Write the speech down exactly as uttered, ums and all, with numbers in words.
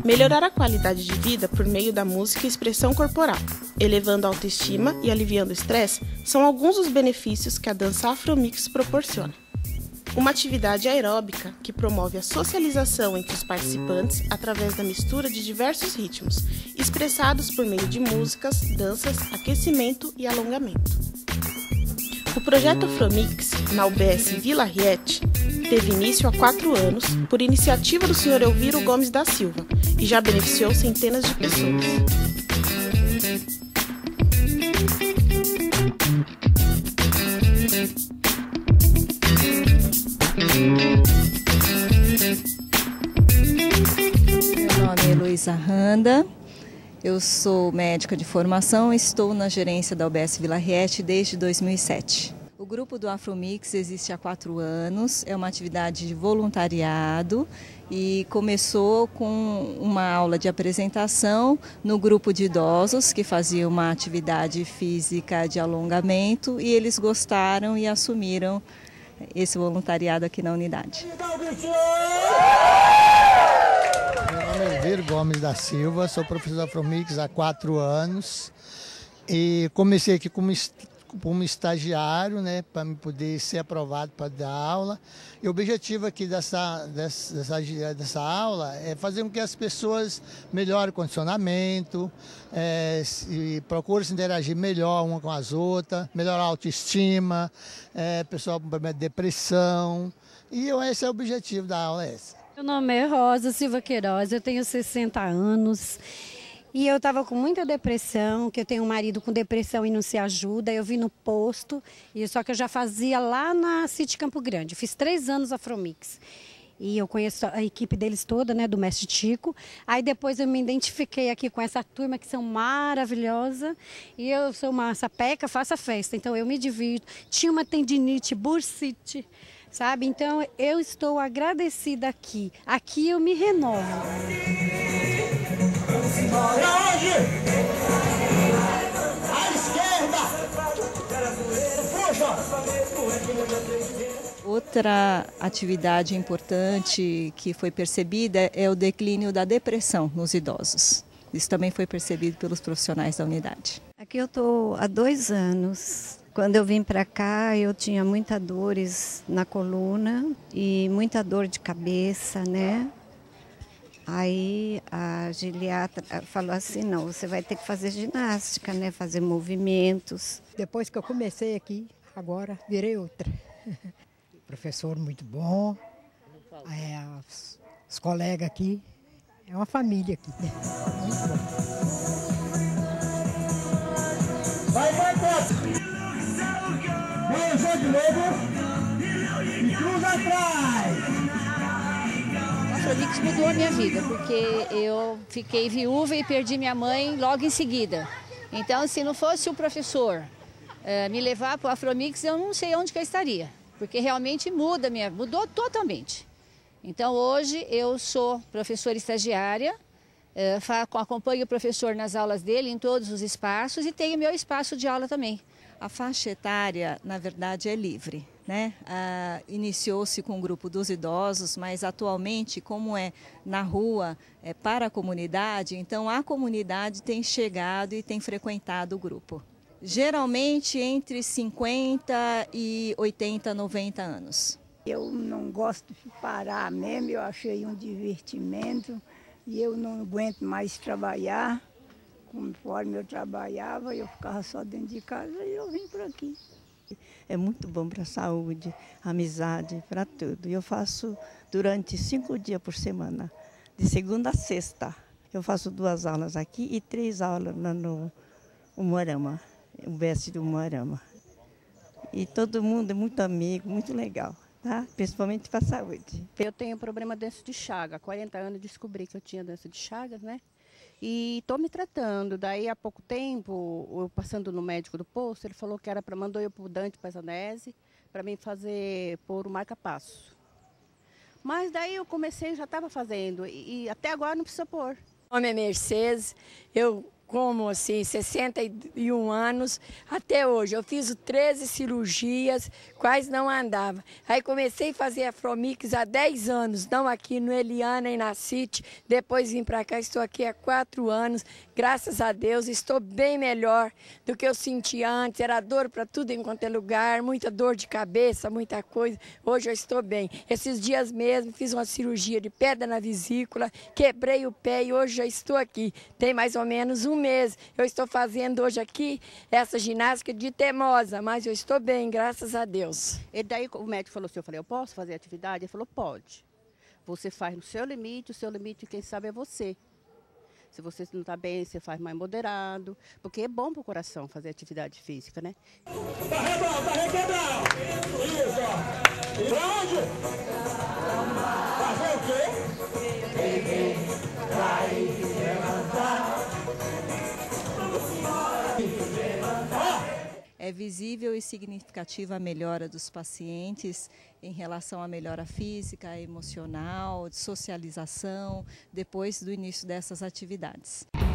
Melhorar a qualidade de vida por meio da música e expressão corporal, elevando a autoestima e aliviando o estresse, são alguns dos benefícios que a dança Afromix proporciona. Uma atividade aeróbica que promove a socialização entre os participantes através da mistura de diversos ritmos, expressados por meio de músicas, danças, aquecimento e alongamento. O projeto Afromix, na U B S Vila Riete, teve início há quatro anos por iniciativa do senhor Elviro Gomes da Silva e já beneficiou centenas de pessoas. Meu nome é Heloísa Randa, eu sou médica de formação e estou na gerência da U B S Vila Riete desde dois mil e sete. O grupo do Afromix existe há quatro anos, é uma atividade de voluntariado e começou com uma aula de apresentação no grupo de idosos que fazia uma atividade física de alongamento e eles gostaram e assumiram esse voluntariado aqui na unidade. Meu nome é Elviro Gomes da Silva, sou professor da Afromix há quatro anos e comecei aqui como, como estagiário, né, para me poder ser aprovado para dar aula. E o objetivo aqui dessa, dessa, dessa, dessa aula é fazer com que as pessoas melhorem o condicionamento, é, se, procurem se interagir melhor uma com as outras, melhorar a autoestima, é, pessoal com problema de depressão. E esse é o objetivo da aula. É esse. Meu nome é Rosa Silva Queiroz, eu tenho sessenta anos e eu estava com muita depressão, que eu tenho um marido com depressão e não se ajuda. Eu vim no posto, e só que eu já fazia lá na City Campo Grande. Fiz três anos Afromix e eu conheço a equipe deles toda, né, do Mestre Tico. Aí depois eu me identifiquei aqui com essa turma que são maravilhosa e eu sou uma sapeca, faço a festa, então eu me divirto. Tinha uma tendinite, bursite, sabe? Então eu estou agradecida aqui. Aqui eu me renovo. À esquerda! Puxa! Outra atividade importante que foi percebida é o declínio da depressão nos idosos. Isso também foi percebido pelos profissionais da unidade. Aqui eu estou há dois anos. Quando eu vim para cá, eu tinha muitas dores na coluna e muita dor de cabeça, né? Aí a geriatra falou assim, não, você vai ter que fazer ginástica, né? Fazer movimentos. Depois que eu comecei aqui, agora virei outra. Professor muito bom, é, os, os colegas aqui, é uma família aqui. Muito bom. Vai, vai, Costa! Beijou de novo e cruza atrás! A Afromix mudou a minha vida, porque eu fiquei viúva e perdi minha mãe logo em seguida. Então, se não fosse o professor uh, me levar para o Afromix, eu não sei onde que eu estaria, porque realmente muda minha, mudou totalmente. Então, hoje eu sou professora estagiária, uh, acompanho o professor nas aulas dele, em todos os espaços, e tenho meu espaço de aula também. A faixa etária, na verdade, é livre, né? Ah, iniciou-se com o grupo dos idosos, mas atualmente, como é na rua, é para a comunidade, então a comunidade tem chegado e tem frequentado o grupo. Geralmente entre cinquenta e oitenta, noventa anos. Eu não gosto de parar mesmo, eu achei um divertimento e eu não aguento mais trabalhar. Conforme eu trabalhava, eu ficava só dentro de casa e eu vim por aqui. É muito bom para a saúde, amizade, para tudo. Eu faço durante cinco dias por semana, de segunda a sexta. Eu faço duas aulas aqui e três aulas no Umuarama, o U B S do Umuarama. E todo mundo é muito amigo, muito legal, tá? Principalmente para a saúde. Eu tenho problema de doença de Chagas. Há quarenta anos descobri que eu tinha doença de Chagas, né? E estou me tratando. Daí, há pouco tempo, eu passando no médico do posto, ele falou que era para mandou eu para o Dante Pazanese para mim fazer pôr o marca-passo. Mas daí eu comecei, já estava fazendo e, e até agora não precisa pôr. Meu nome é Mercedes, eu como assim, sessenta e um anos, até hoje. Eu fiz treze cirurgias, quase não andava. Aí comecei a fazer Afromix há dez anos, não aqui no Eliana e na City. Depois vim para cá, estou aqui há quatro anos. Graças a Deus, estou bem melhor do que eu sentia antes. Era dor para tudo enquanto é lugar, muita dor de cabeça, muita coisa. Hoje eu estou bem. Esses dias mesmo fiz uma cirurgia de pedra na vesícula, quebrei o pé e hoje já estou aqui. Tem mais ou menos um mês. Eu estou fazendo hoje aqui essa ginástica de teimosa, mas eu estou bem, graças a Deus. E daí o médico falou assim, eu falei, eu posso fazer atividade? Ele falou, pode. Você faz no seu limite, o seu limite quem sabe é você. Se você não está bem, você faz mais moderado, porque é bom para o coração fazer atividade física, né? Barregão, barregão! Isso, ó. E pra onde? Fazer o quê? Beber, cair, levantar. É visível e significativa a melhora dos pacientes em relação à melhora física, emocional, de socialização, depois do início dessas atividades.